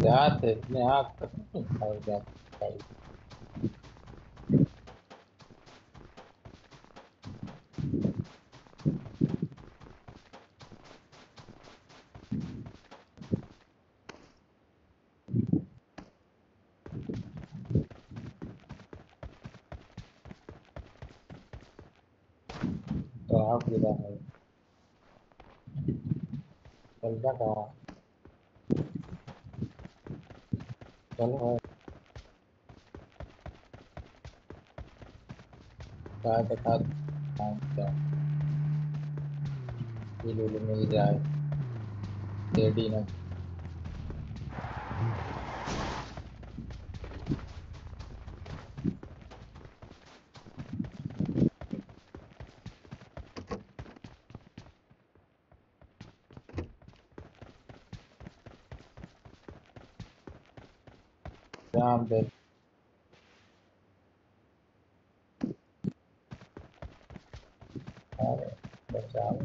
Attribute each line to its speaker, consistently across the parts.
Speaker 1: जाते इतने आग तक नहीं खाए जाते। तो आप गिरा है चलता कहाँ। चलो चाय के साथ क्या पीलू मिल जाए टेडी ना। जाम दे अरे बचाओ।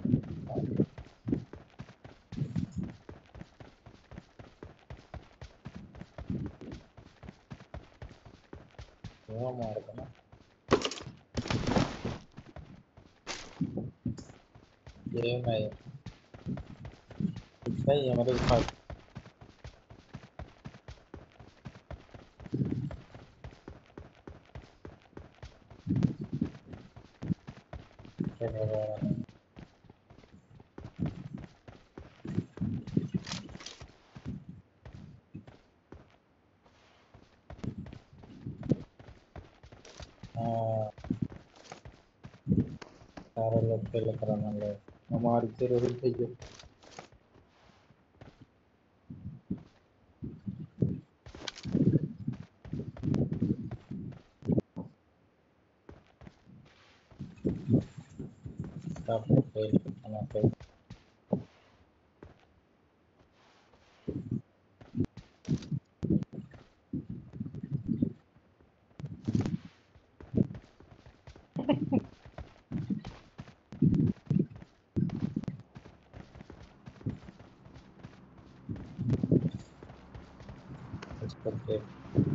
Speaker 1: वो मार देना ये मैं सही है मेरे पास। हाँ सारे लोग खेल कर ले हमारी से रोहित भैया सब खेल खाना खेल। उसको खेल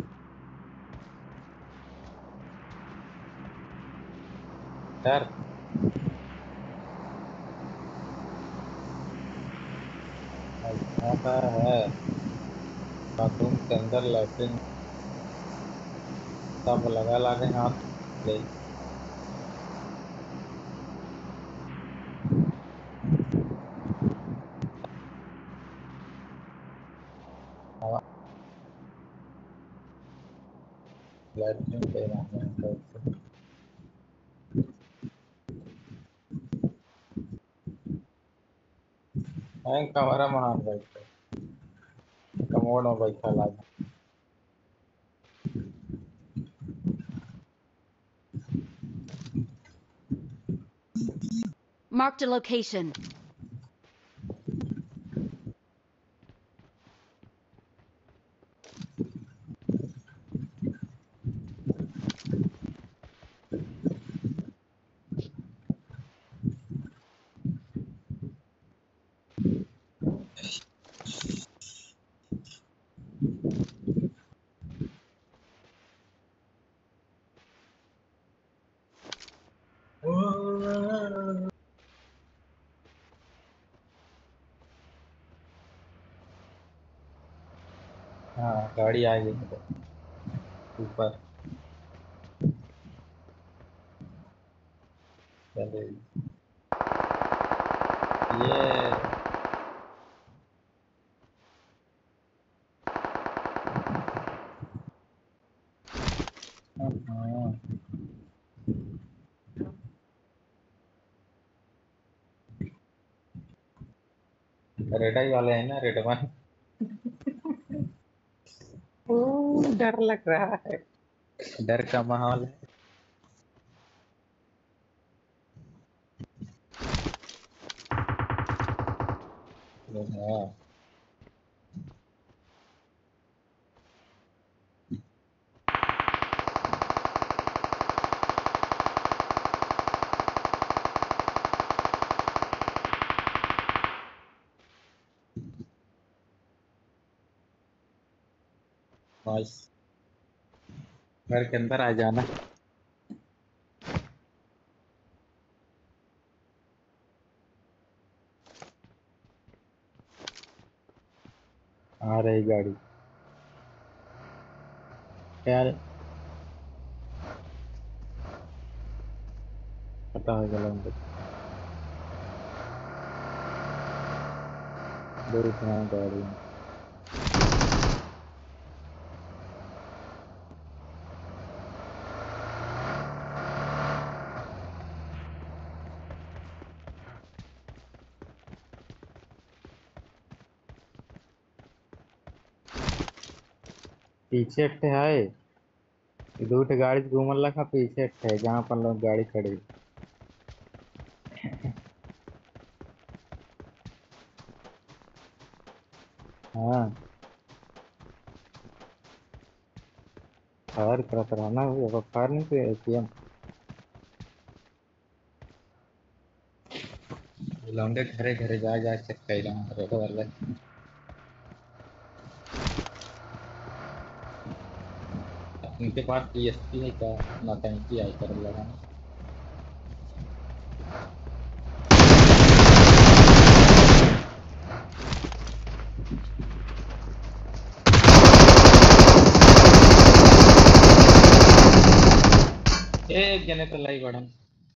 Speaker 1: डर आता है बाथरूम के अंदर लैट्रिन सब लगा लागे हाथ ले हवा लैट्रिन पे हमारा महान बैठे कमोड में बैठा लागे।
Speaker 2: Marked a location.
Speaker 1: हाँ गाड़ी आ गई मेरे ऊपर चले ये हाँ रेडाई वाले हैं ना रेड वन। ओ डर लग रहा है डर का माहौल है। हाँ बस घर के अंदर आ जाना। आ रही गाड़ी यार, पता हो गया हमको। बहुत है गाड़ी में। पीछे एक ठे है, दो ठे गाड़ी से घूमल रखा, पीछे एक ठे जहाँ पर लोग गाड़ी खड़ी। हाँ, फायर करत रहना, वो फायर नहीं किया ATM। लौंडे घरे घरे जा जा चेक कैला रोड वाले। उनके पास PSP है क्या, नौटंकी आई कर लगा। एक जने तो लाई बड़न।